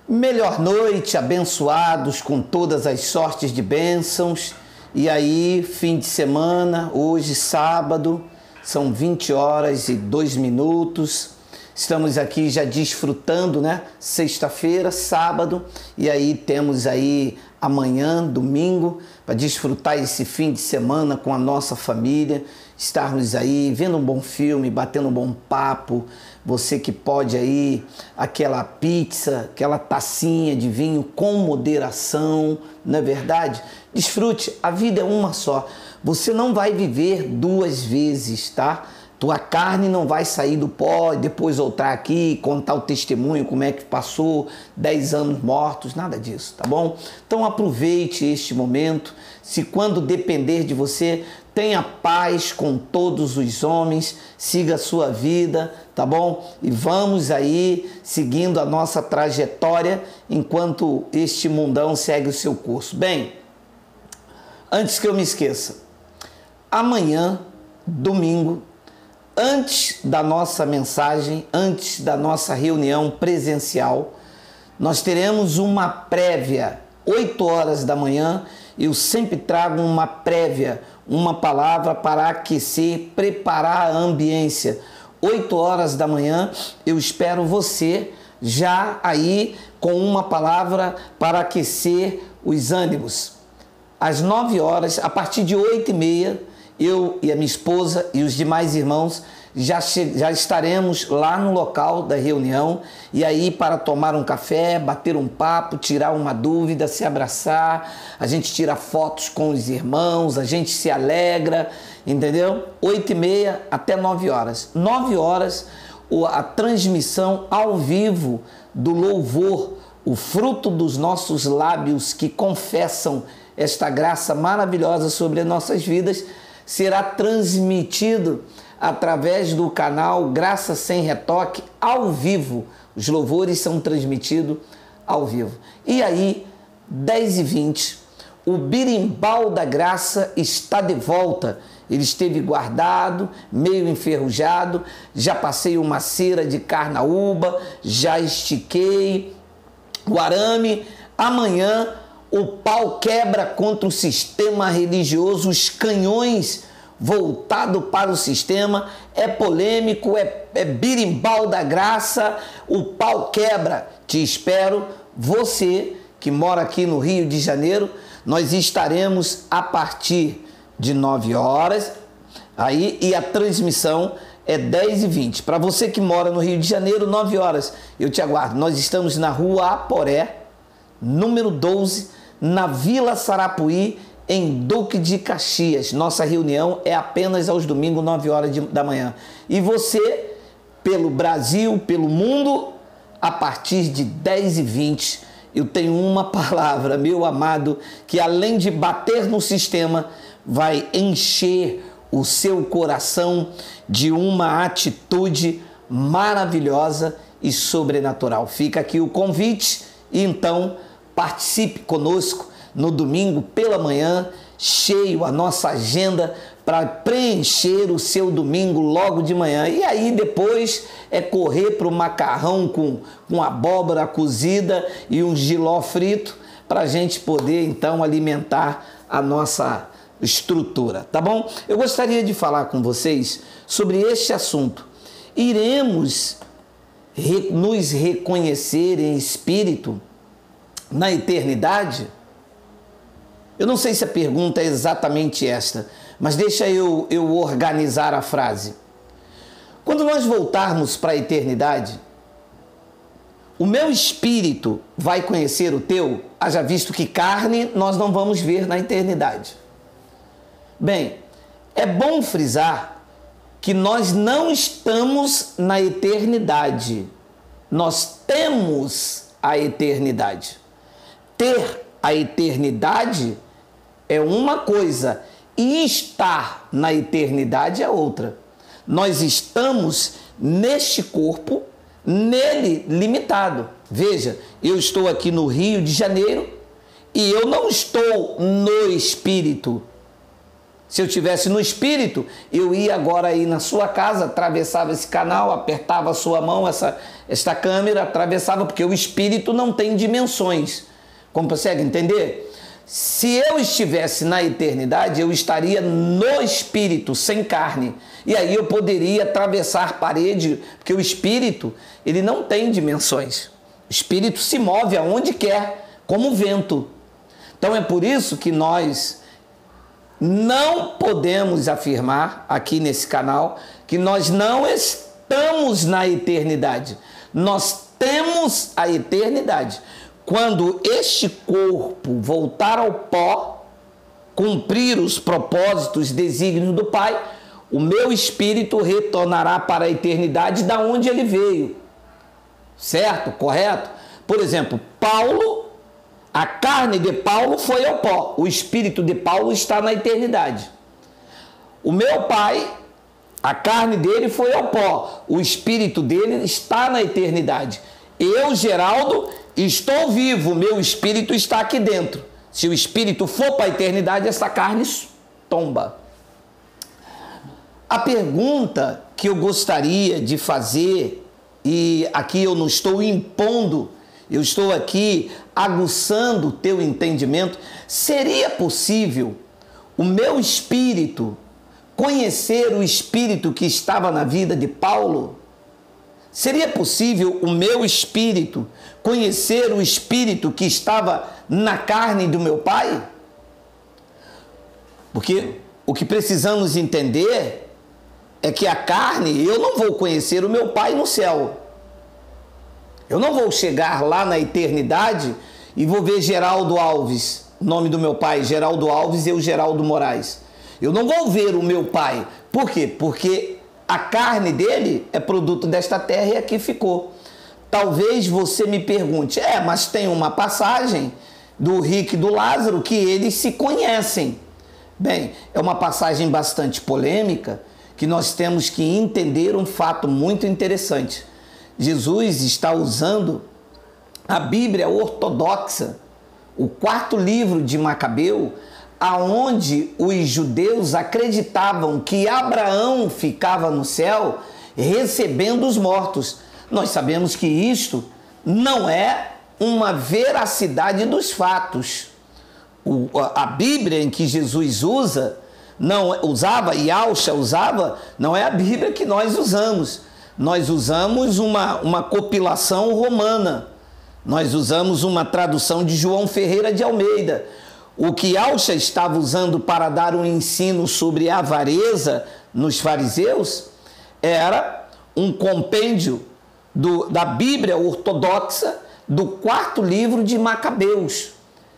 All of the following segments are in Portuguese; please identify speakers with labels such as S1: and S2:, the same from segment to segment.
S1: Melhor noite, abençoados com todas as sortes de bênçãos. E aí, fim de semana, hoje sábado, são 20 horas e 2 minutos. Estamos aqui já desfrutando, né? Sexta-feira, sábado, e aí temos aí amanhã, domingo, para desfrutar esse fim de semana com a nossa família, estarmos aí vendo um bom filme, batendo um bom papo. Você que pode aí, aquela pizza, aquela tacinha de vinho com moderação, não é verdade? Desfrute, a vida é uma só. Você não vai viver duas vezes, tá? Tua carne não vai sair do pó e depois voltar aqui, contar o testemunho, como é que passou 10 anos mortos, nada disso, tá bom? Então aproveite este momento. Se quando depender de você, tenha paz com todos os homens, siga a sua vida, tá bom? E vamos aí seguindo a nossa trajetória enquanto este mundão segue o seu curso. Bem, antes que eu me esqueça, amanhã, domingo, antes da nossa mensagem, antes da nossa reunião presencial, nós teremos uma prévia, 8 horas da manhã. Eu sempre trago uma prévia, uma palavra para aquecer, preparar a ambiência. 8 horas da manhã, eu espero você já aí com uma palavra para aquecer os ânimos. Às 9 horas, a partir de 8h30, eu e a minha esposa e os demais irmãos já estaremos lá no local da reunião, e aí para tomar um café, bater um papo, tirar uma dúvida, se abraçar, a gente tira fotos com os irmãos, a gente se alegra, entendeu? 8h30 até 9 horas. 9 horas, a transmissão ao vivo do louvor, o fruto dos nossos lábios que confessam esta graça maravilhosa sobre as nossas vidas, será transmitido através do canal Graça Sem Retoque, ao vivo. Os louvores são transmitidos ao vivo. E aí, 10h20, o birimbau da graça está de volta. Ele esteve guardado, meio enferrujado, já passei uma cera de carnaúba, já estiquei o arame. Amanhã o pau quebra contra o sistema religioso, os canhões voltado para o sistema, é polêmico, é birimbau da graça, o pau quebra. Te espero, você que mora aqui no Rio de Janeiro, nós estaremos a partir de 9 horas, aí, e a transmissão é 10h20. Para você que mora no Rio de Janeiro, 9 horas, eu te aguardo. Nós estamos na Rua Aporé, número 12, na Vila Sarapuí, em Duque de Caxias. Nossa reunião é apenas aos domingos, 9 horas da manhã. E você, pelo Brasil, pelo mundo, a partir de 10h20, eu tenho uma palavra, meu amado, que além de bater no sistema, vai encher o seu coração de uma atitude maravilhosa e sobrenatural. Fica aqui o convite e então participe conosco no domingo pela manhã, cheio a nossa agenda para preencher o seu domingo logo de manhã. E aí depois é correr para o macarrão com abóbora cozida e um jiló frito para a gente poder então alimentar a nossa estrutura, tá bom? Eu gostaria de falar com vocês sobre este assunto. Iremos nos reconhecer em espírito na eternidade? Eu não sei se a pergunta é exatamente esta, mas deixa eu organizar a frase. Quando nós voltarmos para a eternidade, o meu espírito vai conhecer o teu, haja visto que carne nós não vamos ver na eternidade. Bem, é bom frisar que nós não estamos na eternidade, nós temos a eternidade. Ter a eternidade é uma coisa e estar na eternidade é outra. Nós estamos neste corpo, nele limitado. Veja, eu estou aqui no Rio de Janeiro e eu não estou no espírito. Se eu estivesse no espírito, eu ia agora aí na sua casa, atravessava esse canal, apertava a sua mão, esta câmera, atravessava, porque o espírito não tem dimensões. Como consegue entender? Se eu estivesse na eternidade, eu estaria no espírito, sem carne. E aí eu poderia atravessar parede, porque o espírito, ele não tem dimensões. O espírito se move aonde quer, como o vento. Então é por isso que nós não podemos afirmar aqui nesse canal que nós não estamos na eternidade. Nós temos a eternidade. Quando este corpo voltar ao pó, cumprir os propósitos, desígnios do Pai, o meu espírito retornará para a eternidade da onde ele veio. Certo? Correto? Por exemplo, Paulo, a carne de Paulo foi ao pó, o espírito de Paulo está na eternidade. O meu pai, a carne dele foi ao pó, o espírito dele está na eternidade. Eu, Geraldo, estou vivo, meu espírito está aqui dentro. Se o espírito for para a eternidade, essa carne tomba. A pergunta que eu gostaria de fazer, e aqui eu não estou impondo, eu estou aqui aguçando o teu entendimento, seria possível o meu espírito conhecer o espírito que estava na vida de Paulo? Seria possível o meu espírito conhecer o espírito que estava na carne do meu pai? Porque o que precisamos entender é que a carne, eu não vou conhecer o meu pai no céu. Eu não vou chegar lá na eternidade e vou ver Geraldo Alves, o nome do meu pai, Geraldo Alves, e eu, Geraldo Moraes. Eu não vou ver o meu pai. Por quê? Porque a carne dele é produto desta terra e aqui ficou. Talvez você me pergunte, mas tem uma passagem do Rick e do Lázaro que eles se conhecem. Bem, é uma passagem bastante polêmica que nós temos que entender um fato muito interessante. Jesus está usando a Bíblia ortodoxa, o 4º livro de Macabeu, aonde os judeus acreditavam que Abraão ficava no céu recebendo os mortos. Nós sabemos que isto não é uma veracidade dos fatos. A Bíblia em que Jesus usava, e Yahshua usava, não é a Bíblia que nós usamos. Nós usamos uma compilação romana. Nós usamos uma tradução de João Ferreira de Almeida. O que Yahshua estava usando para dar um ensino sobre a avareza nos fariseus era um compêndio da Bíblia ortodoxa do 4º livro de Macabeus.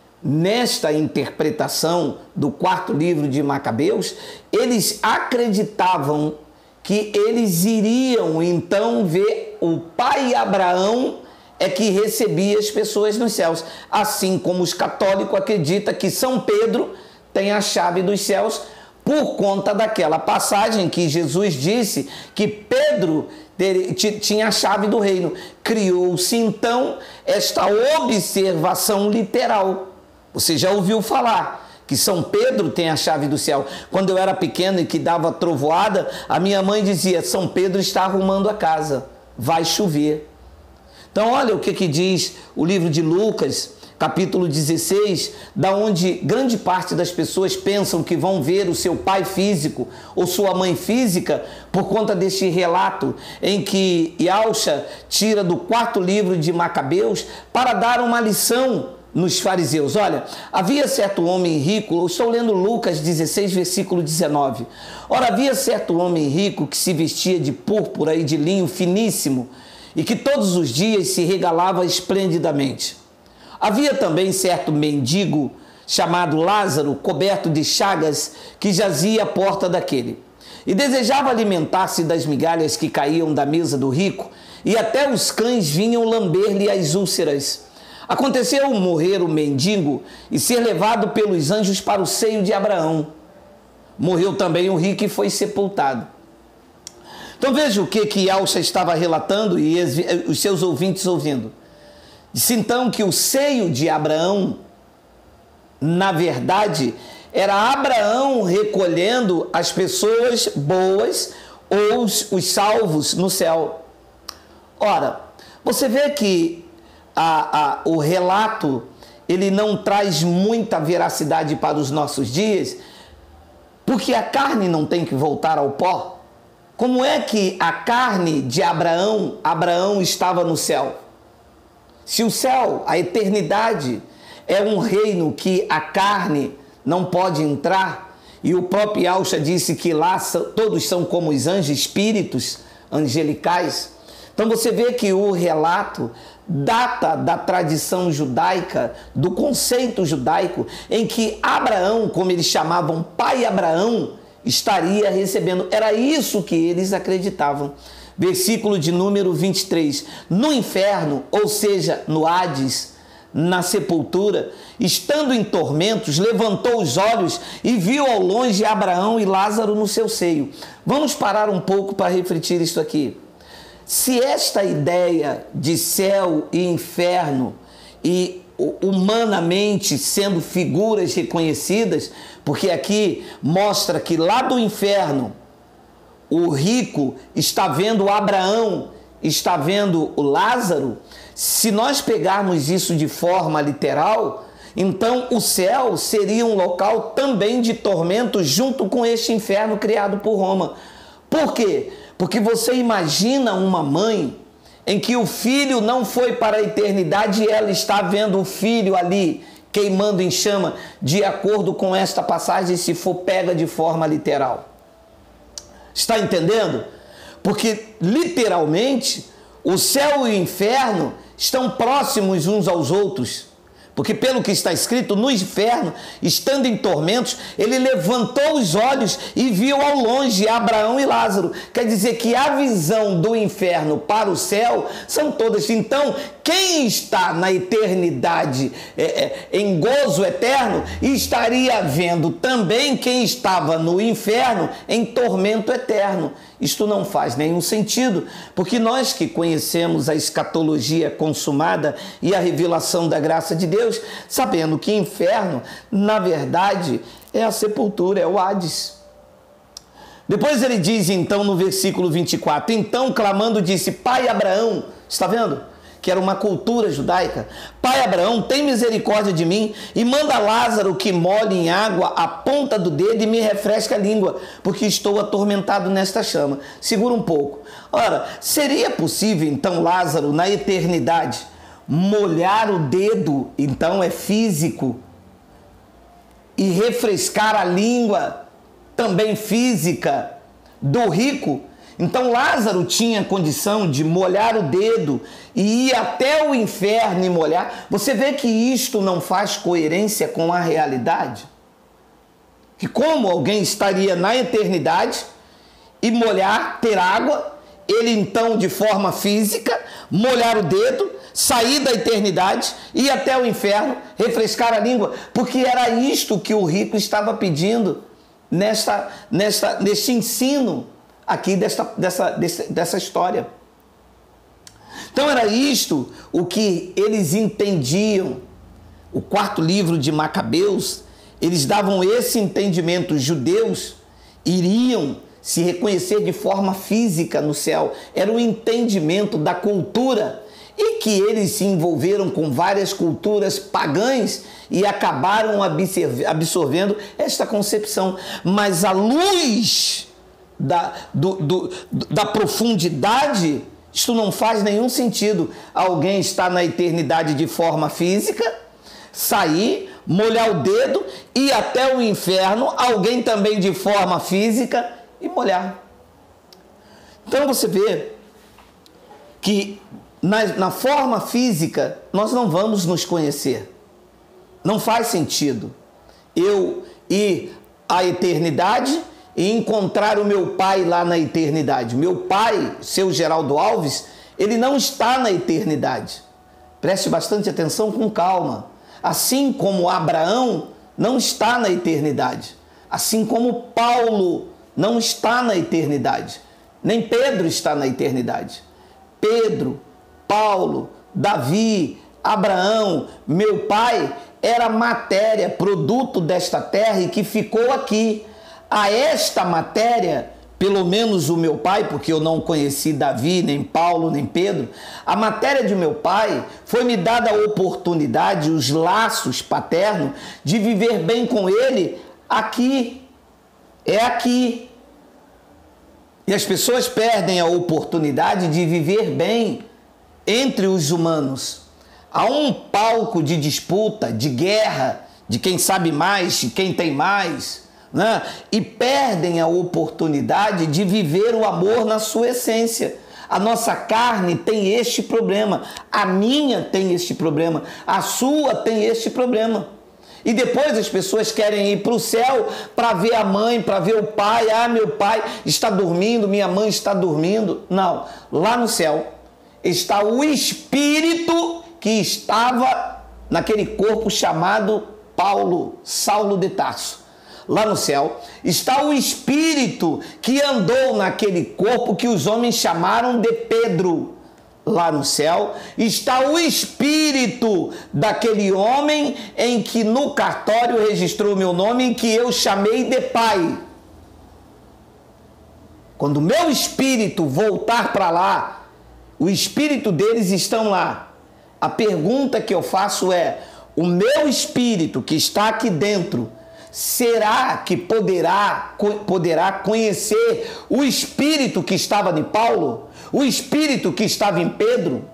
S1: Nesta interpretação do 4º livro de Macabeus, eles acreditavam que eles iriam então ver o pai Abraão é que recebia as pessoas nos céus. Assim como os católicos acreditam que São Pedro tem a chave dos céus por conta daquela passagem que Jesus disse que Pedro tinha a chave do reino. Criou-se então esta observação literal. Você já ouviu falar que São Pedro tem a chave do céu? Quando eu era pequeno e que dava trovoada, a minha mãe dizia: São Pedro está arrumando a casa, vai chover. Então olha o que diz o livro de Lucas, capítulo 16, da onde grande parte das pessoas pensam que vão ver o seu pai físico ou sua mãe física por conta deste relato em que Yahshua tira do 4º livro de Macabeus para dar uma lição nos fariseus. Olha, havia certo homem rico, eu estou lendo Lucas 16, versículo 19. Ora, havia certo homem rico que se vestia de púrpura e de linho finíssimo e que todos os dias se regalava esplendidamente. Havia também certo mendigo chamado Lázaro, coberto de chagas, que jazia à porta daquele e desejava alimentar-se das migalhas que caíam da mesa do rico, e até os cães vinham lamber-lhe as úlceras. Aconteceu morrer o mendigo e ser levado pelos anjos para o seio de Abraão. Morreu também o rico e foi sepultado. Então veja o que Yahshua estava relatando e os seus ouvintes ouvindo. Disse então que o seio de Abraão, na verdade, era Abraão recolhendo as pessoas boas ou os salvos no céu. Ora, você vê que o relato ele não traz muita veracidade para os nossos dias, porque a carne não tem que voltar ao pó. Como é que a carne de Abraão estava no céu? Se o céu, a eternidade, é um reino que a carne não pode entrar, e o próprio Yahshua disse que lá todos são como os anjos, espíritos angelicais. Então você vê que o relato data da tradição judaica, do conceito judaico, em que Abraão, como eles chamavam pai Abraão, estaria recebendo. Era isso que eles acreditavam. Versículo de número 23. No inferno, ou seja, no Hades, na sepultura, estando em tormentos, levantou os olhos e viu ao longe Abraão e Lázaro no seu seio. Vamos parar um pouco para refletir isso aqui. Se esta ideia de céu e inferno, e humanamente sendo figuras reconhecidas, porque aqui mostra que lá do inferno o rico está vendo Abraão, está vendo o Lázaro. Se nós pegarmos isso de forma literal, então o céu seria um local também de tormento junto com este inferno criado por Roma. Por quê? Porque você imagina uma mãe em que o filho não foi para a eternidade e ela está vendo o filho ali queimando em chama, de acordo com esta passagem, se for pega de forma literal. Está entendendo? Porque literalmente o céu e o inferno estão próximos uns aos outros. Porque pelo que está escrito, no inferno, estando em tormentos, ele levantou os olhos e viu ao longe Abraão e Lázaro. Quer dizer que a visão do inferno para o céu são todas. Então, quem está na eternidade em gozo eterno, estaria vendo também quem estava no inferno em tormento eterno. Isto não faz nenhum sentido, porque nós que conhecemos a escatologia consumada e a revelação da graça de Deus, sabendo que inferno, na verdade, é a sepultura, é o Hades. Depois ele diz, então, no versículo 24, então, clamando, disse, pai Abraão, está vendo? Que era uma cultura judaica. Pai Abraão, tem misericórdia de mim e manda Lázaro que molhe em água a ponta do dedo e me refresque a língua, porque estou atormentado nesta chama. Segura um pouco. Ora, seria possível então Lázaro na eternidade molhar o dedo, então é físico, e refrescar a língua, também física, do rico? Então Lázaro tinha condição de molhar o dedo e ir até o inferno e molhar. Você vê que isto não faz coerência com a realidade? Que como alguém estaria na eternidade e molhar, ter água, ele então de forma física, molhar o dedo, sair da eternidade, ir até o inferno, refrescar a língua, porque era isto que o rico estava pedindo neste ensino aqui dessa história. Então era isto o que eles entendiam. O quarto livro de Macabeus, eles davam esse entendimento. Os judeus iriam se reconhecer de forma física no céu. Era o entendimento da cultura, e que eles se envolveram com várias culturas pagãs e acabaram absorvendo esta concepção. Mas a luz da profundidade, isto não faz nenhum sentido. Alguém está na eternidade de forma física, sair, molhar o dedo, ir até o inferno, alguém também de forma física e molhar. Então você vê que na forma física nós não vamos nos conhecer. Não faz sentido eu ir à eternidade e encontrar o meu pai lá na eternidade. Meu pai, seu Geraldo Alves, ele não está na eternidade. Preste bastante atenção, com calma. Assim como Abraão não está na eternidade. Assim como Paulo não está na eternidade. Nem Pedro está na eternidade. Pedro, Paulo, Davi, Abraão, meu pai, era matéria, produto desta terra e que ficou aqui. A esta matéria, pelo menos o meu pai, porque eu não conheci Davi, nem Paulo, nem Pedro, a matéria de meu pai foi-me dada a oportunidade, os laços paternos, de viver bem com ele aqui. É aqui. E as pessoas perdem a oportunidade de viver bem entre os humanos. Há um palco de disputa, de guerra, de quem sabe mais, de quem tem mais, né? E perdem a oportunidade de viver o amor na sua essência. A nossa carne tem este problema, a minha tem este problema, a sua tem este problema. E depois as pessoas querem ir para o céu para ver a mãe, para ver o pai. Ah, meu pai está dormindo, minha mãe está dormindo. Não, lá no céu está o Espírito que estava naquele corpo chamado Paulo, Saulo de Tarso. Lá no céu está o Espírito que andou naquele corpo que os homens chamaram de Pedro. Lá no céu está o Espírito daquele homem em que no cartório registrou meu nome, em que eu chamei de pai. Quando o meu espírito voltar para lá, o espírito deles estão lá. A pergunta que eu faço é: o meu espírito que está aqui dentro, será que poderá conhecer o espírito que estava em Paulo? O espírito que estava em Pedro?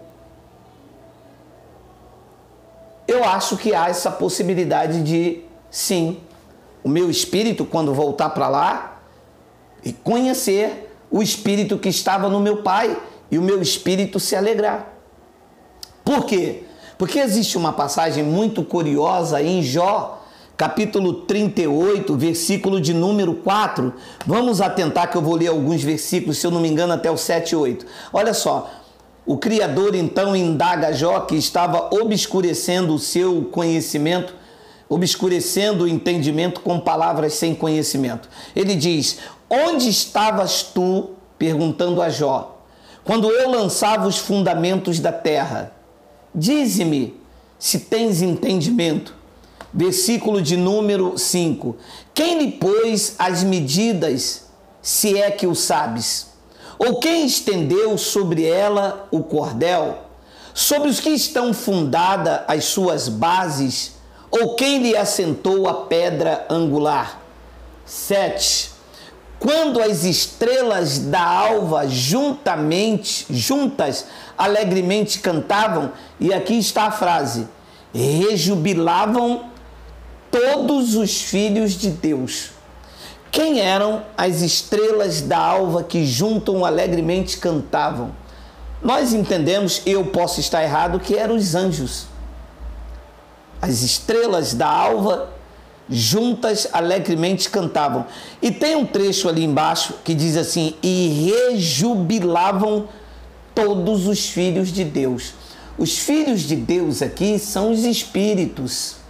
S1: Eu acho que há essa possibilidade de, sim, o meu espírito, quando voltar para lá, e conhecer o espírito que estava no meu pai e o meu espírito se alegrar. Por quê? Porque existe uma passagem muito curiosa em Jó, capítulo 38, versículo de número 4. Vamos atentar que eu vou ler alguns versículos, se eu não me engano, até o 7 e 8. Olha só, o Criador então indaga Jó, que estava obscurecendo o seu conhecimento, obscurecendo o entendimento com palavras sem conhecimento. Ele diz: onde estavas tu, perguntando a Jó, quando eu lançava os fundamentos da terra? Dize-me se tens entendimento. Versículo de número 5. Quem lhe pôs as medidas, se é que o sabes? Ou quem estendeu sobre ela o cordel? Sobre os que estão fundadas as suas bases? Ou quem lhe assentou a pedra angular? 7. Quando as estrelas da alva juntas, alegremente cantavam, e aqui está a frase: rejubilavam todos os filhos de Deus. Quem eram as estrelas da alva que juntam alegremente cantavam? Nós entendemos, eu posso estar errado, que eram os anjos. As estrelas da alva juntas alegremente cantavam. E tem um trecho ali embaixo que diz assim: e rejubilavam todos os filhos de Deus. Os filhos de Deus aqui são os espíritos.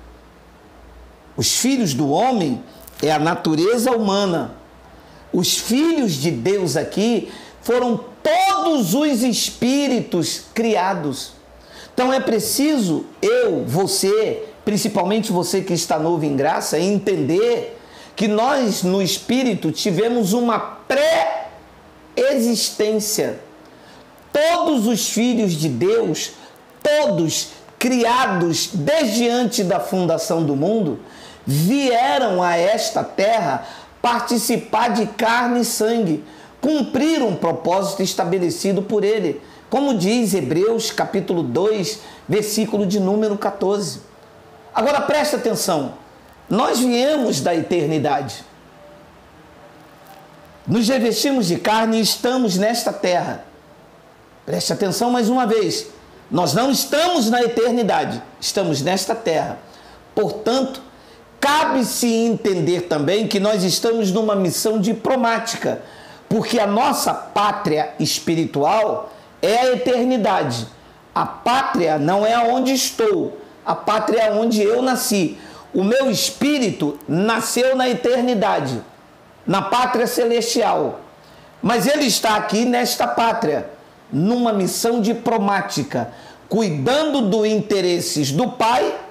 S1: Os filhos do homem é a natureza humana. Os filhos de Deus aqui foram todos os espíritos criados. Então é preciso eu, você, principalmente você que está novo em graça, entender que nós no espírito tivemos uma pré-existência. Todos os filhos de Deus, todos criados desde antes da fundação do mundo, vieram a esta terra participar de carne e sangue, cumprir um propósito estabelecido por ele, como diz Hebreus capítulo 2, versículo de número 14. Agora presta atenção, nós viemos da eternidade, nos revestimos de carne e estamos nesta terra. Preste atenção mais uma vez, nós não estamos na eternidade, estamos nesta terra. Portanto, cabe-se entender também que nós estamos numa missão diplomática, porque a nossa pátria espiritual é a eternidade. A pátria não é onde estou, a pátria é onde eu nasci. O meu espírito nasceu na eternidade, na pátria celestial, mas ele está aqui nesta pátria, numa missão diplomática, cuidando dos interesses do Pai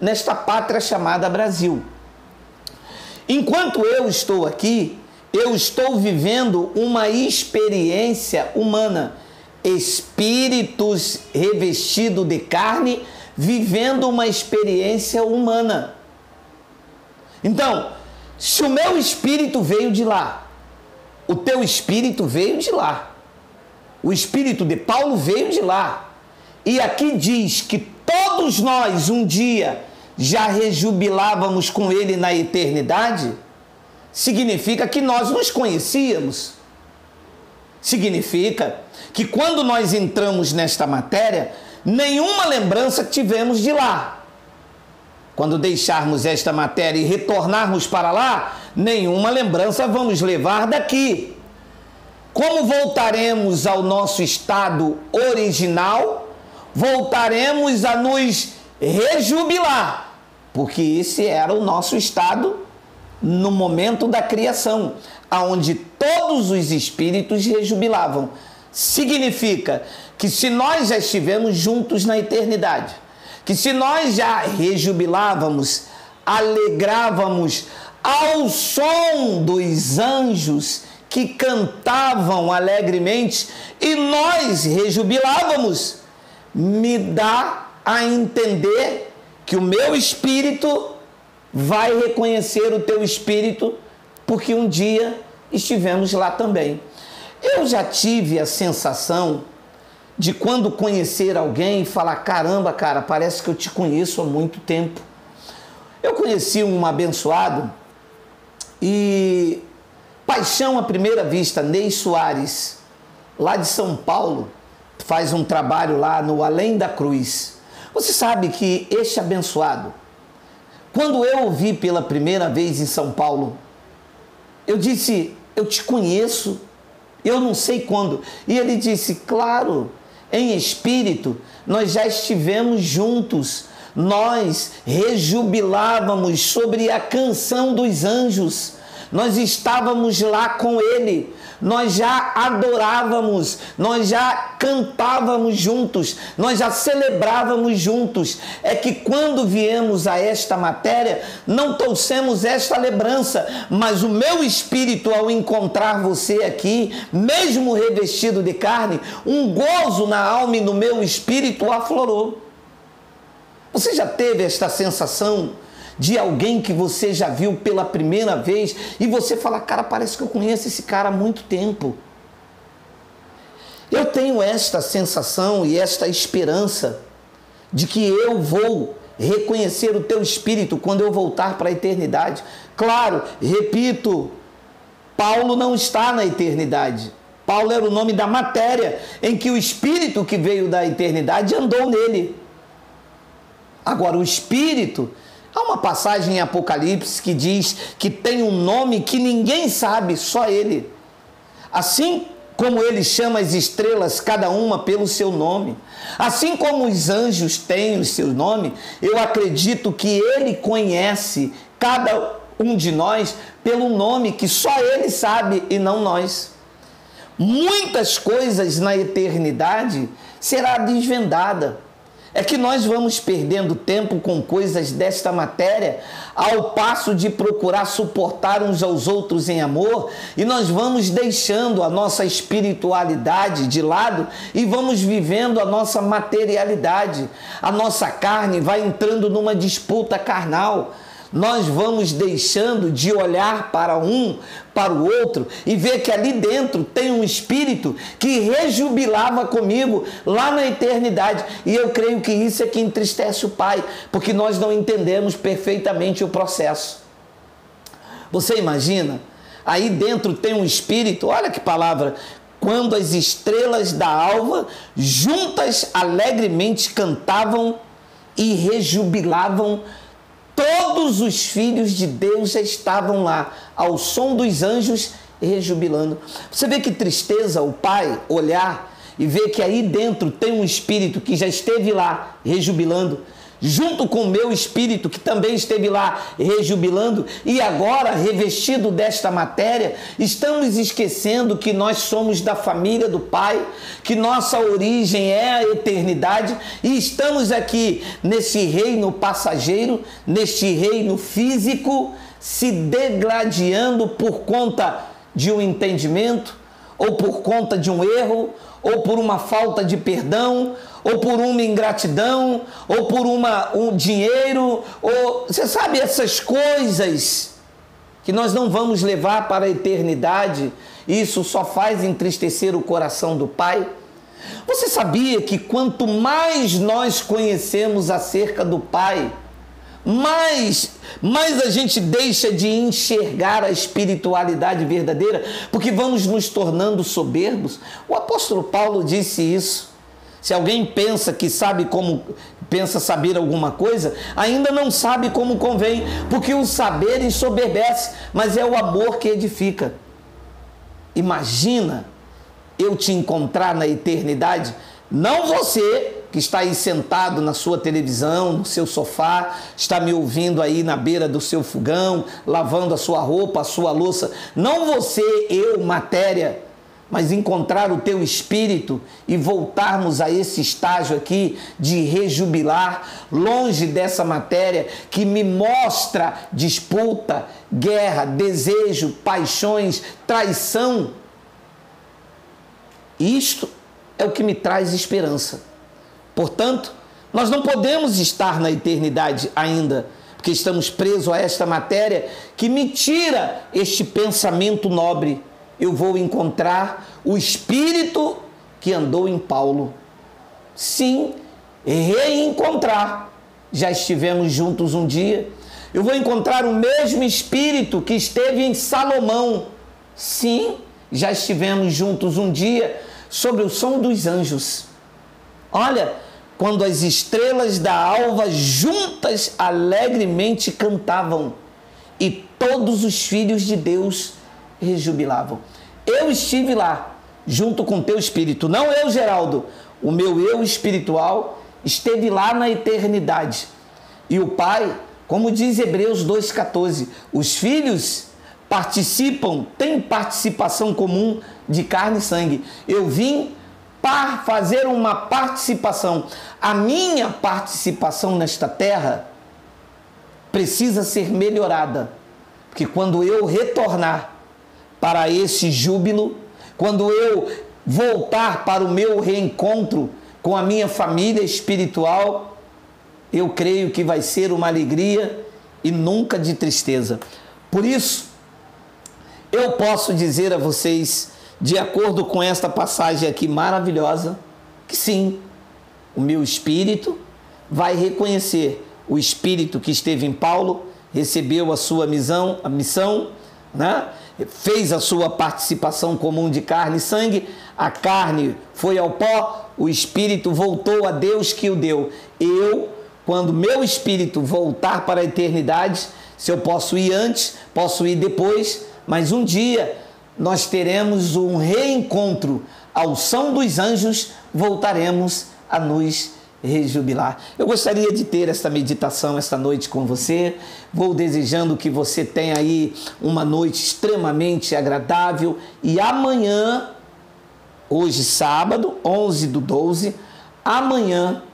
S1: nesta pátria chamada Brasil. Enquanto eu estou aqui, eu estou vivendo uma experiência humana. Espíritos revestidos de carne, vivendo uma experiência humana. Então, se o meu espírito veio de lá, o teu espírito veio de lá, o espírito de Paulo veio de lá, e aqui diz que todos nós um dia já rejubilávamos com ele na eternidade, significa que nós nos conhecíamos. Significa que quando nós entramos nesta matéria, nenhuma lembrança tivemos de lá. Quando deixarmos esta matéria e retornarmos para lá, nenhuma lembrança vamos levar daqui. Como voltaremos ao nosso estado original, voltaremos a nos rejubilar, porque esse era o nosso estado no momento da criação, aonde todos os espíritos rejubilavam. Significa que se nós já estivemos juntos na eternidade, que se nós já rejubilávamos, alegrávamos ao som dos anjos que cantavam alegremente e nós rejubilávamos, me dá a entender que o meu espírito vai reconhecer o teu espírito, porque um dia estivemos lá também. Eu já tive a sensação de quando conhecer alguém e falar, caramba, cara, parece que eu te conheço há muito tempo. Eu conheci um abençoado e paixão à primeira vista, Ney Soares, lá de São Paulo, faz um trabalho lá no Além da Cruz. Você sabe que este abençoado, quando eu o vi pela primeira vez em São Paulo, eu disse, eu te conheço, eu não sei quando. E ele disse, claro, em espírito, nós já estivemos juntos, nós rejubilávamos sobre a canção dos anjos, nós estávamos lá com ele, nós já adorávamos, nós já cantávamos juntos, nós já celebrávamos juntos. É que quando viemos a esta matéria, não trouxemos esta lembrança, mas o meu espírito, ao encontrar você aqui, mesmo revestido de carne, um gozo na alma e no meu espírito aflorou. Você já teve esta sensação de alguém que você já viu pela primeira vez e você fala, cara, parece que eu conheço esse cara há muito tempo? Eu tenho esta sensação e esta esperança de que eu vou reconhecer o teu espírito quando eu voltar para a eternidade. Claro, repito, Paulo não está na eternidade. Paulo era o nome da matéria em que o espírito que veio da eternidade andou nele. Agora, o espírito, há uma passagem em Apocalipse que diz que tem um nome que ninguém sabe, só ele. Assim como ele chama as estrelas, cada uma pelo seu nome, assim como os anjos têm o seu nome, eu acredito que ele conhece cada um de nós pelo nome que só ele sabe e não nós. Muitas coisas na eternidade será desvendada. É que nós vamos perdendo tempo com coisas desta matéria, ao passo de procurar suportar uns aos outros em amor, e nós vamos deixando a nossa espiritualidade de lado e vamos vivendo a nossa materialidade. A nossa carne vai entrando numa disputa carnal. Nós vamos deixando de olhar para um, para o outro e ver que ali dentro tem um espírito que rejubilava comigo lá na eternidade. E eu creio que isso é que entristece o Pai, porque nós não entendemos perfeitamente o processo. Você imagina? Aí dentro tem um espírito, olha que palavra, quando as estrelas da alva juntas alegremente cantavam e rejubilavam, todos os filhos de Deus já estavam lá, ao som dos anjos, rejubilando. Você vê que tristeza o Pai olhar e ver que aí dentro tem um espírito que já esteve lá, rejubilando. junto com o meu espírito, que também esteve lá rejubilando, e agora, revestido desta matéria, estamos esquecendo que nós somos da família do Pai, que nossa origem é a eternidade, e estamos aqui nesse reino passageiro, neste reino físico, se degladiando por conta de um entendimento, ou por conta de um erro, ou por uma falta de perdão, ou por uma ingratidão, ou por um dinheiro, ou você sabe, essas coisas que nós não vamos levar para a eternidade. Isso só faz entristecer o coração do Pai. Você sabia que quanto mais nós conhecemos acerca do Pai, mais a gente deixa de enxergar a espiritualidade verdadeira, porque vamos nos tornando soberbos? O apóstolo Paulo disse isso. Se alguém pensa saber alguma coisa, ainda não sabe como convém, porque o saber ensoberbece, mas é o amor que edifica. Imagina eu te encontrar na eternidade, não você que está aí sentado na sua televisão, no seu sofá, está me ouvindo aí na beira do seu fogão, lavando a sua roupa, a sua louça, não você, eu, matéria, mas encontrar o teu espírito e voltarmos a esse estágio aqui de rejubilar, longe dessa matéria que me mostra disputa, guerra, desejo, paixões, traição. Isto é o que me traz esperança. Portanto, nós não podemos estar na eternidade ainda, porque estamos presos a esta matéria que me tira este pensamento nobre. Eu vou encontrar o espírito que andou em Paulo. Sim, reencontrar. Já estivemos juntos um dia. Eu vou encontrar o mesmo espírito que esteve em Salomão. Sim, já estivemos juntos um dia sobre o som dos anjos. Olha, quando as estrelas da alva juntas alegremente cantavam e todos os filhos de Deus rejubilavam. Eu estive lá, junto com teu espírito, não eu, Geraldo, o meu eu espiritual esteve lá na eternidade. E o Pai, como diz Hebreus 2,14, os filhos têm participação comum de carne e sangue. Eu vim para fazer uma participação. A minha participação nesta terra precisa ser melhorada, porque quando eu retornar para esse júbilo, quando eu voltar para o meu reencontro com a minha família espiritual, eu creio que vai ser uma alegria e nunca de tristeza. Por isso, eu posso dizer a vocês, de acordo com esta passagem aqui maravilhosa, que sim, o meu espírito vai reconhecer o espírito que esteve em Paulo, recebeu a sua missão, né? Fez a sua participação comum de carne e sangue, a carne foi ao pó, o espírito voltou a Deus que o deu. Eu, quando meu espírito voltar para a eternidade, se eu posso ir antes, posso ir depois, mas um dia nós teremos um reencontro ao som dos anjos, voltaremos a nos rejubilar. Eu gostaria de ter esta meditação esta noite com você. Vou desejando que você tenha aí uma noite extremamente agradável e amanhã, hoje sábado, 11/12, amanhã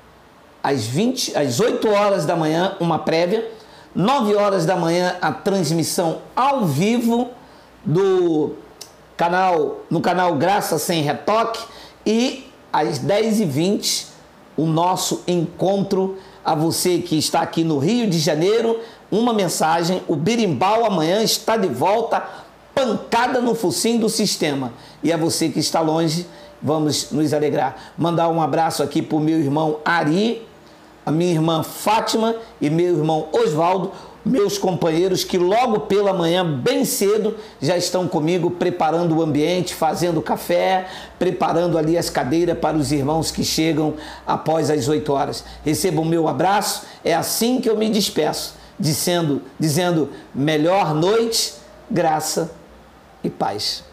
S1: às 8 horas da manhã, uma prévia, 9 horas da manhã a transmissão ao vivo no canal Graça Sem Retoque, e às 10h20 o nosso encontro. A você que está aqui no Rio de Janeiro, uma mensagem: o Berimbau amanhã está de volta, pancada no focinho do sistema. E a você que está longe, vamos nos alegrar. Mandar um abraço aqui para o meu irmão Ari, a minha irmã Fátima e meu irmão Osvaldo, meus companheiros que logo pela manhã, bem cedo, já estão comigo preparando o ambiente, fazendo café, preparando ali as cadeiras para os irmãos que chegam após as 8 horas. Receba o meu abraço, é assim que eu me despeço, dizendo melhor noite, graça e paz.